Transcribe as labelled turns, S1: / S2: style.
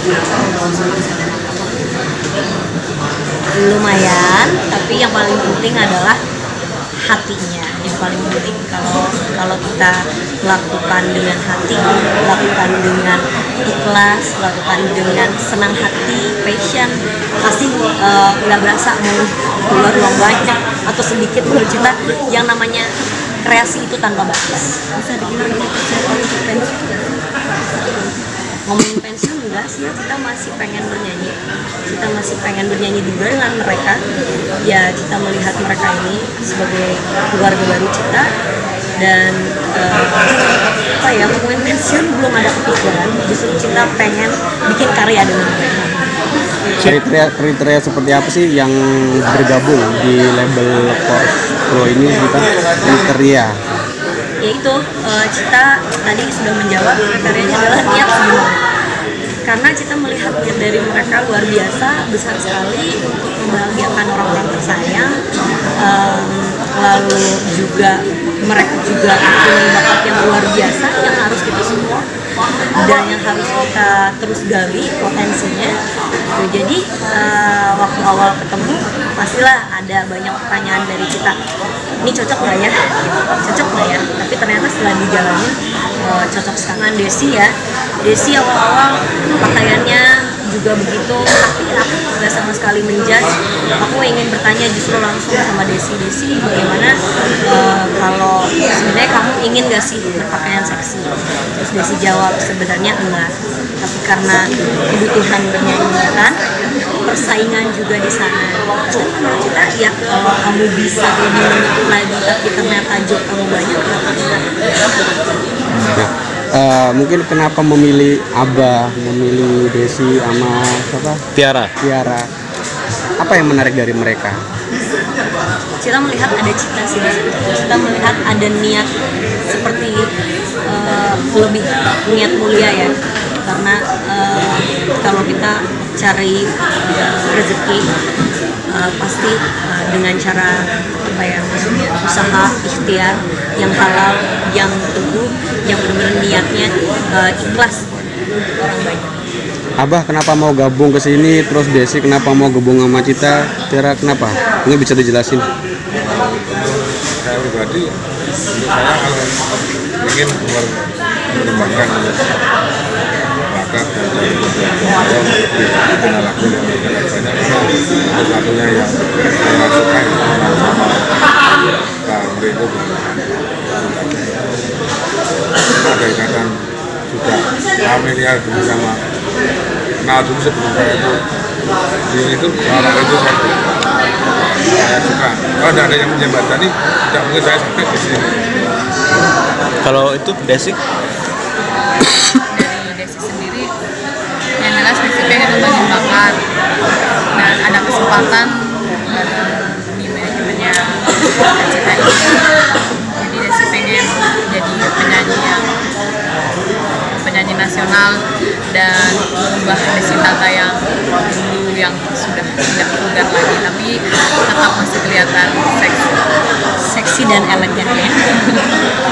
S1: Lumayan, tapi yang paling penting adalah hatinya yang paling penting. Kalau kita lakukan dengan hati, lakukan dengan ikhlas, lakukan dengan senang hati, passion, pasti nggak berasa mau keluar uang banyak atau sedikit menurut kita. Yang namanya kreasi itu tanpa batas.
S2: Bisa dibilang ini persiapan untuk pensiun.
S1: Ngomongin pensiun enggak sih, kita masih pengen bernyanyi. Kita masih pengen bernyanyi juga dengan mereka. Ya, kita melihat mereka ini sebagai keluarga baru kita. Dan ngomongin pensiun belum ada kepikiran. Justru kita pengen bikin karya dengan mereka.
S3: Kriteria seperti apa sih yang bergabung di label Force Pro ini kita kriteria?
S1: Yaitu Cita tadi sudah menjawab, kriterianya adalah niat semua. Karena Cita melihat niat dari mereka luar biasa, besar sekali untuk membahagiakan orang-orang tersayang. Lalu juga mereka juga punya bakat yang luar biasa yang harus kita semua dan yang harus kita terus gali potensinya. Jadi waktu awal ketemu pastilah ada banyak pertanyaan dari kita, ini cocok nggak ya? Cocok nggak ya? Tapi ternyata setelah dijalanin cocok sekali. Desi awal-awal pakaiannya juga begitu, tapi aku nggak sama sekali menjudge. Aku ingin bertanya justru langsung sama Desi bagaimana kalau sebenarnya kamu ingin gak sih berpakaian seksi? Terus Desi jawab sebenarnya enggak, tapi karena kebutuhan bernyanyi kan, persaingan juga di sana. Tapi menurut kita ya kalau kamu bisa lebih menutup lagi tapi ternyata job kamu banyak, kenapa enggak?
S3: Mungkin kenapa memilih Abah, memilih Desi sama siapa? Tiara. Apa yang menarik dari mereka?
S1: Kita melihat ada cita sih, kita melihat ada niat seperti lebih niat mulia ya. Karena kalau kita cari rezeki pasti dengan cara usaha ikhtiar yang halal, yang teguh, yang benar-benar niatnya ikhlas untuk orang banyak.
S3: Abah kenapa mau gabung ke sini, terus Desi kenapa mau gabung sama Cita, Tiara kenapa? Ini bisa dijelasin?
S4: Saya pribadi, saya ingin mengembangkan bakat dan saya lebih dikenal lagi lebih banyak. Satunya yang saya sukai sama Pak Merindo, ada ikatan sudah familiar dulu sama kenal dulu sebelum saya itu orang itu saya suka. Kalau tidak ada yang menjembatani, tidak mungkin saya sampai di sini.
S3: Kalau itu Desi?
S2: Dari Desi sendiri, yang jelas Desi pengen ngembangin bakat dan ada kesempatan di manajemennya Cita ini. Jadi Desi pengen jadi penyanyi nasional dan mengubah Desi Tata yang dulu yang sudah tidak vulgar lagi, tapi tetap masih kelihatan seksi
S1: Dan elegan ya.